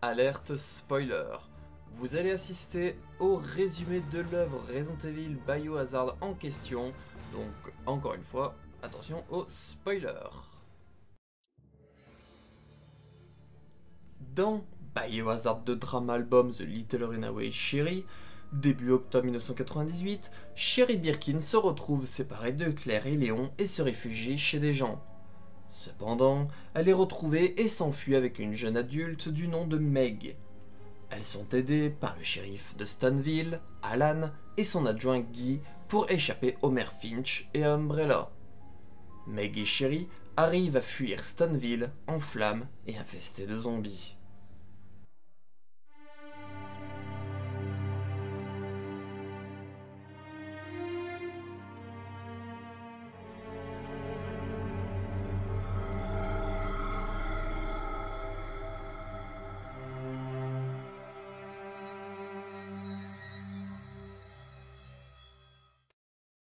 Alerte spoiler. Vous allez assister au résumé de l'œuvre Resident Evil Biohazard en question, donc encore une fois, attention aux spoilers. Dans Biohazard 2 Drama Album The Little Runaway Sherry, début octobre 1998, Sherry Birkin se retrouve séparée de Claire et Léon et se réfugie chez des gens. Cependant, elle est retrouvée et s'enfuit avec une jeune adulte du nom de Meg. Elles sont aidées par le shérif de Stanville, Alan, et son adjoint Guy pour échapper Homer Finch et à Umbrella. Meg et Sherry arrivent à fuir Stanville en flammes et infesté de zombies.